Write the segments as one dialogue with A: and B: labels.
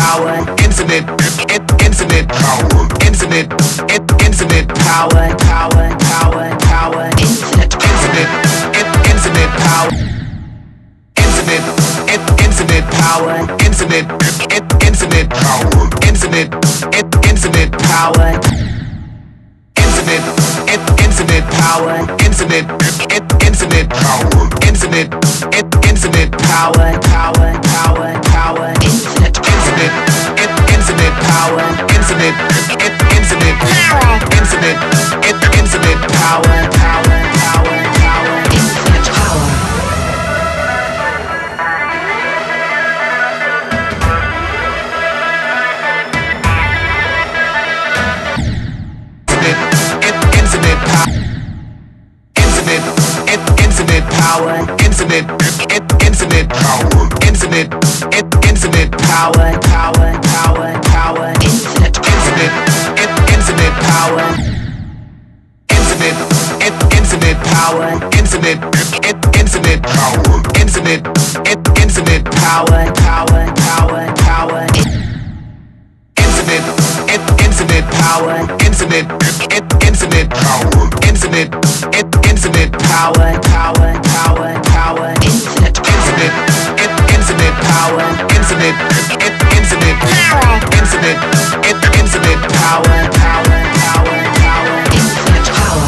A: power, infinite, infinite power, infinite, infinite power, power, power, power, infinite, infinite, infinite power, infinite, infinite power, infinite, infinite power, infinite, infinite power, infinite, infinite power, infinite, infinite power, infinite, infinite power, power, power, power, infinite, infinite, infinite power, infinite, infinite power, infinite, infinite power, power, power, power, infinite power. Infinite power, infinite, infinite power, infinite, infinite power, infinite, infinite power, power, power, power, infinite, infinite, infinite power, infinite, infinite power, infinite, infinite power, infinite, infinite power, power, power, power, infinite, infinite power, infinite, infinite power, infinite, infinite power, power, power, power, infinite, infinite, infinite power, infinite, infinite power, infinite, infinite power, power, power, power, infinite power.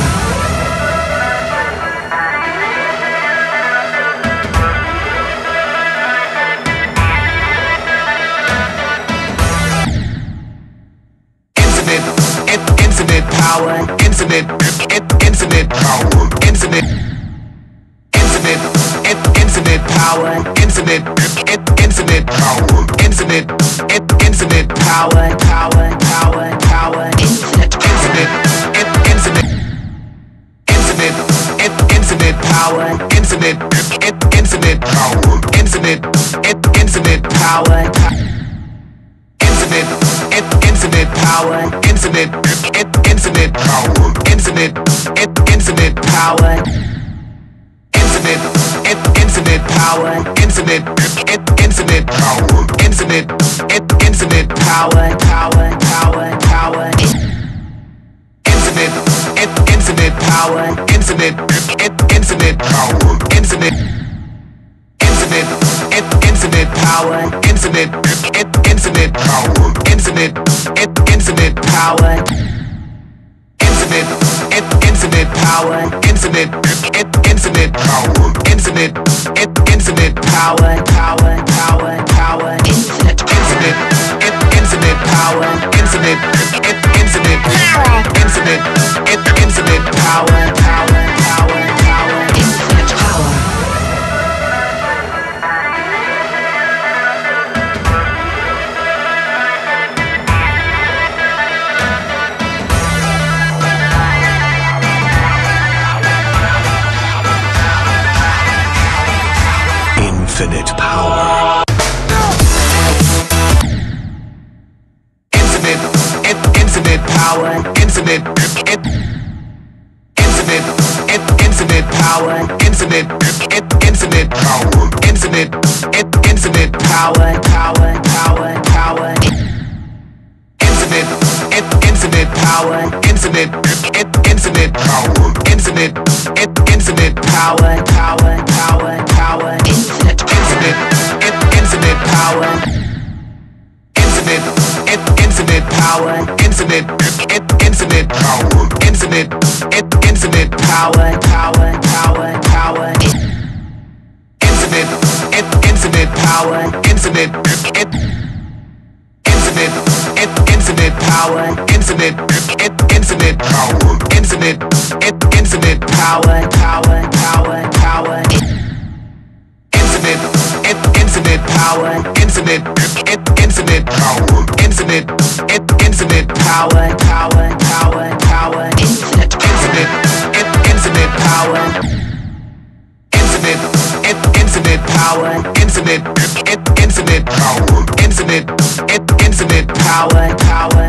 A: Infinite power, infinite, infinite power, infinite, infinite, infinite power, infinite, infinite power, infinite, infinite power, power, power, power, infinite, infinite, infinite, infinite, infinite power, infinite, infinite power, infinite, infinite power, infinite, infinite power, infinite, infinite power, infinite, infinite power, infinite, infinite power, infinite, infinite power, infinite, infinite power, power, power, power, infinite, infinite power, infinite, infinite power, infinite, infinite, infinite power, infinite, infinite power, infinite, infinite power, infinite, infinite power, infinite, infinite power, infinite, infinite power, power, power, power, infinite, infinite, infinite power, infinite, infinite power, infinite, infinite power, power, power, power, infinite power.
B: Infinite power.
A: Infinite, infinite power, infinite, infinite, infinite power, infinite, infinite power, infinite, infinite power, power, power, power, infinite, infinite power, infinite, infinite power, infinite, infinite power, power, power, power, infinite, infinite, infinite power, infinite, infinite power, infinite, infinite power, infinite, infinite power, power, power, power, infinite, infinite power, infinite, infinite, infinite power, infinite, infinite power, infinite, infinite power, power, power, power, infinite, infinite power, infinite, infinite power, infinite, infinite power, power, power, power, infinite, infinite, infinite power, infinite, infinite power, infinite, infinite power, infinite, infinite power, power.